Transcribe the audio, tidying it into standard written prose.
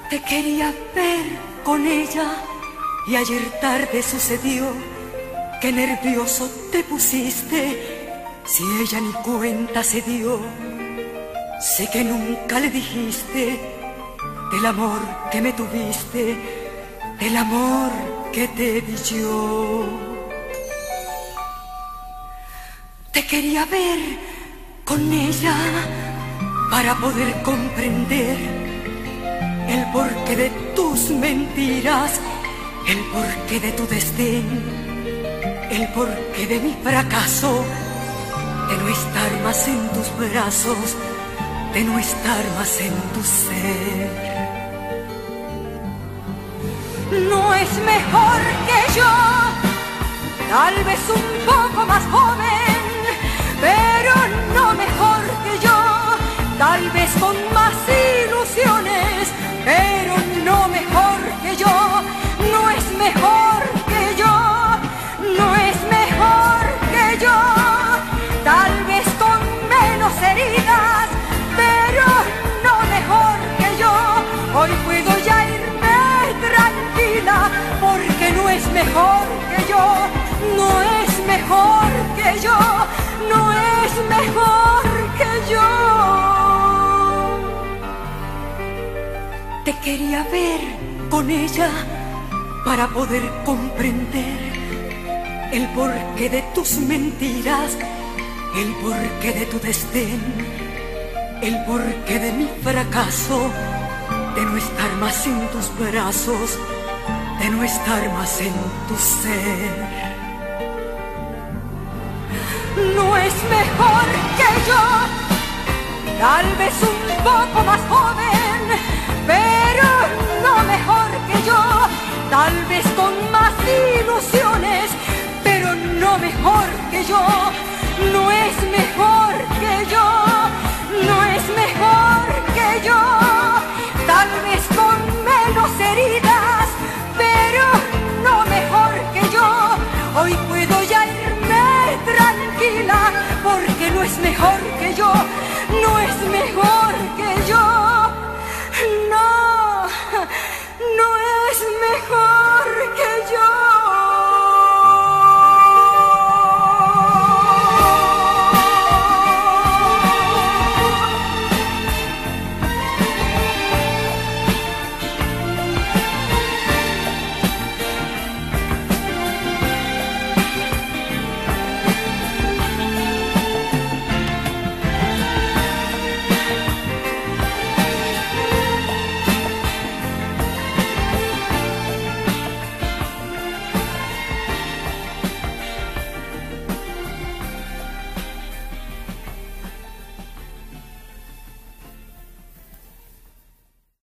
Te quería ver con ella y ayer tarde sucedió que nervioso te pusiste. Si ella ni cuenta se dio, sé que nunca le dijiste del amor que me tuviste, del amor que te di yo. Te quería ver con ella para poder comprender el porqué de tus mentiras, el porqué de tu desdén, el porqué de mi fracaso, de no estar más en tus brazos, de no estar más en tu ser. No es mejor que yo, tal vez un poco más joven, pero no mejor que yo, tal vez con más ilusiones, pero no mejor que yo. No es mejor que yo, no es mejor que yo, tal vez con menos heridas, pero no mejor que yo. Hoy puedo ya irme tranquila, porque no es mejor que yo, no es mejor que yo, no es mejor que yo. Te quería ver con ella para poder comprender el porqué de tus mentiras, el porqué de tu desdén, el porqué de mi fracaso, de no estar más en tus brazos, de no estar más en tu ser. No es mejor que yo, tal vez un poco más joven, pero no mejor que yo, tal vez con más ilusiones, pero no mejor que yo. No es mejor que yo.